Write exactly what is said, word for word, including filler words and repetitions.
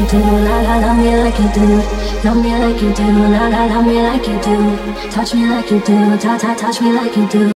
do, la la, love me like you do, love me like you do, la la, love me like you do, touch me like you do, ta ta, touch me like you do.